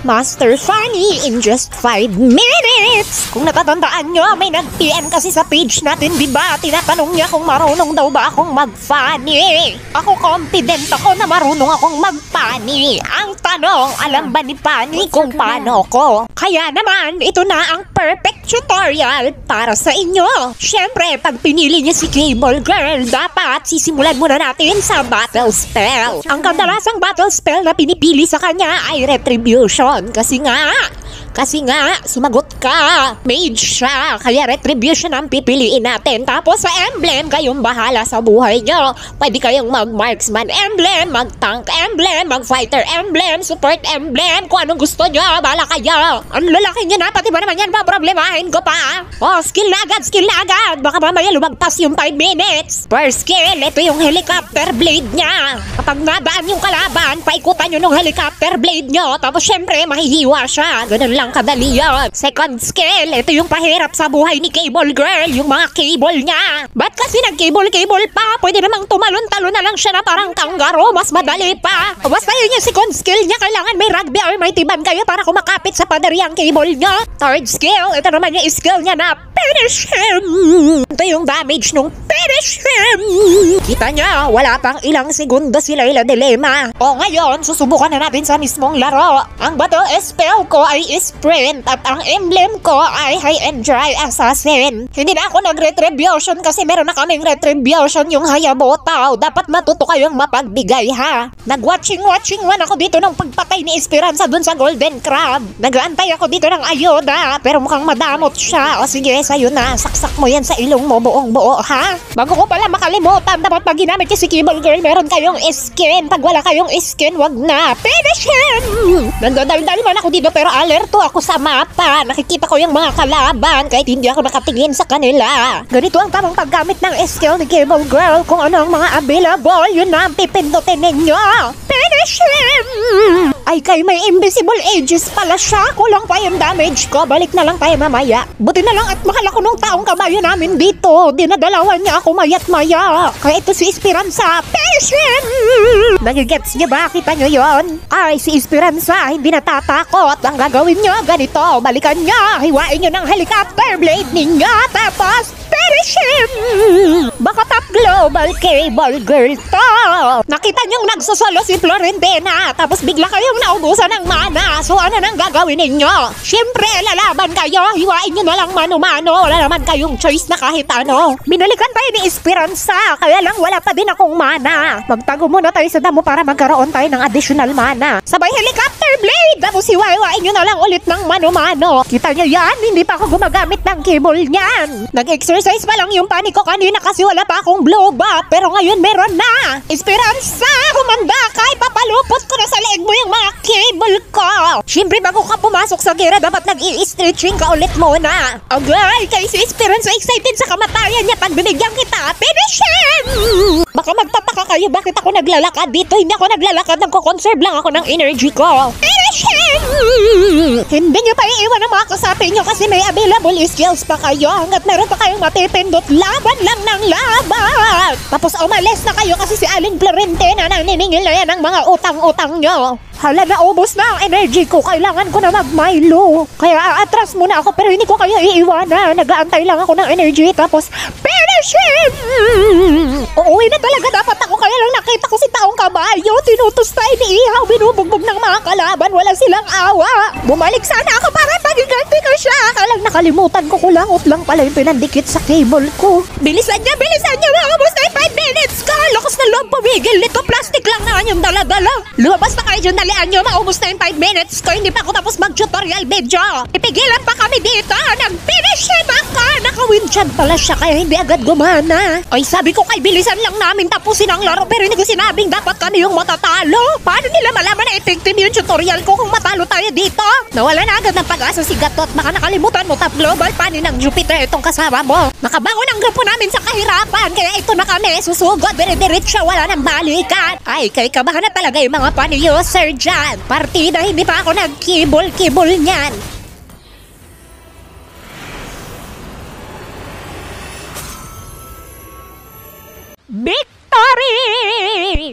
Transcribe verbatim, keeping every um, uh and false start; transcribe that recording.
Master Funny in just five minutes. Kung natatandaan nyo, may nag-P M kasi sa page natin, diba? Tinatanong niya kung marunong daw ba akong mag-funny. Ako confident ako na marunong akong mag-funny. Ang tanong, alam ba ni Funny kung paano ko? Kaya naman, ito na ang perfect tutorial para sa inyo. Siyempre, pag pinili niya si Cable Girl, dapat sisimulan muna natin sa battle spell. Ang kadalasang battle spell na pinipili sa kanya ay Retribution. Kasi nga, kasi nga, sumagot ka. Mage siya, kaya Retribution ang pipiliin natin. Tapos sa emblem, kayong bahala sa buhay nyo. Pwede kayong mag-marksman emblem, mag-tank emblem, mag-fighter emblem, support emblem, kung anong gusto nyo, bahala kayo. Ang lalaki nyo na, pati ba naman yan, paproblemahin ko pa. Oh, skill na agad, skill na agad. Baka mamaya lumagpas yung five minutes. First skill, ito yung helicopter blade niya. Kapag nadaan yung kalaban, paikutan nyo ng helicopter blade nyo. Tapos syempre, mahihiwa siya. Ganun lang kadali yun. Second skill, ito yung pahirap sa buhay ni Cable Girl, yung mga cable niya. Ba't kasi nag-cable-cable pa? Pwede namang tumalon-talon na lang siya na parang kangaroo, mas madali pa. Basta yun yung second skill niya, kailangan may rugby or may tiban kayo para kumakapit sa pader yung cable niya. Third skill, ito naman yung skill niya na finish him. Ito yung damage nung finish him. Kita niya, wala pang ilang segundo sila ila dilema. O ngayon, susubukan na natin sa mismong laro. Ang battle spell ko ay sprint at ang emblem ko ay high and dry assassin. Hindi na ako nag-retribution kasi meron na kaming retribution yung Hayabusa. Dapat matuto kayong mapagbigay ha. Nag-watching-watching man ako dito ng pagpatay ni Esperanza dun sa Golden Crab. Nag-aantay ako dito ng ayuda pero mukhang madamot siya. O sige, sa'yo na. Saksak mo yan sa ilong mo buong buo ha. Bago ko pala makalimutan, dapat pag ginamit yung si Cable Girl, meron kayong skin. Pag wala kayong skin, wag na. Finish him! Nandadaldal man ako dito pero alerto ako sa mapa. Nakikita ko yung mga kalaban kahit hindi ako nakatingin sa kanila. Ganito ang tamang paggamit ng skill ni Cable Girl. Kung ano ang mga available, yun na ang pipindutin ninyo. Finish him! Ay kay may invisible ages pala siya. Kulang pa yung damage ko. Balik na lang tayo mamaya. Buti na lang at mahal ako nung taong kabayo namin dito. Dinadalawan niya ako mayat maya. Kaya ito si Esperanza. Finish him! Nagigets niyo ba? Kita niyo yon? Ay si Esperanza hindi natatakot. Ang gagawin niyo ganito. Balikan niyo. Hiwain niyo ng helicopter blade ninyo. Tapos finish him! Baka top global Cable Girl to. Nakita niyong nagsosolo si Florentina. Tapos bigla kayong naubusan ng mana. So ano nang gagawin ninyo? Siyempre lalaban kayo. Hiwain niyo na lang mano-mano. Wala naman kayong choice na kahit ano. Binalikan tayo ni Esperanza. Kaya lang wala pa din akong mana. Magtago muna tayo sa damo para magkaroon tayo ng additional mana. Sabay helicopter blade. Tapos hiwain niyo na lang ulit ng mano-mano. Kita niyo yan? Hindi pa ako gumagamit ng cable niyan. Nag-exercise pa lang yung Funny ko kanina kasi wala pa akong blow up. Pero ngayon meron na. Esperanza, humanda ka. Ipapalupot ko na sa leg mo yung mga cable ko. Siyempre bago ka pumasok sa gera, dapat nag-i-stretching ka ulit muna. Okay, kaya si Esperanza excited sa kamatayan niya pag binigyan kita. Finish him! Baka magtataka kayo bakit ako naglalakad dito. Hindi ako naglalakad, nagko-conserve lang ako ng energy ko. Finish him! Hindi nyo pa iiwan ang mga kasapi nyo kasi may available skills pa kayo. Hanggat meron pa kayong matipindot, laban lang ng laban. Tapos umalis na kayo kasi si Aling Florentina na niningil na yan ang mga utang-utang nyo. Hala, naubos na ang energy ko. Kailangan ko na mag-Milo. Kaya aatras muna ako pero hindi ko kayo iiwanan. Nag-aantay lang ako ng energy tapos finish him! Uuwi na talaga dapat ako. Kaya lang nakita ko si taong kabayo. Tinutusta, iniihaw, binubugbog ng mga kalaban. Wala silang awa. Bumalik sana ako para magiganti ko siya. Kaya lang nakalimutan ko. Kulangot lang pala yung pinandikit sa cable ko. Bilisan niya, bilisan niya. Maubos na yung five minutes ka. Lakas na loob pumigil nito. Plastic lang naman yung dala-dala. Lumabas na kayo dyan. Dalian nyo. Maubos na yung five minutes ko. Hindi pa ako tapos mag-tutorial video. Ipigilan pa kami dito. Nag-finish him ako. Naka-windshot pala siya kaya hindi agad gumana. Ay sabi ko kay bilisan lang namin tapusin ang laro pero hindi ko sinabing dapat kami yung matatalo. Paano nila malaman na effective yung tutorial ko kung matalo tayo dito? Nawala na agad ng pag-asa si Gatot. Baka nakalimutan mo top global Funny ng Jupiter itong kasama mo. Nakabangon ang grupo namin sa kahirapan kaya ito na kami. Susugod, dire-diretso, wala nang balikan. Ay kay kabahan na talaga yung mga Funny user dyan. Partida hindi pa ako nag-kibol-kibol niyan. Victory!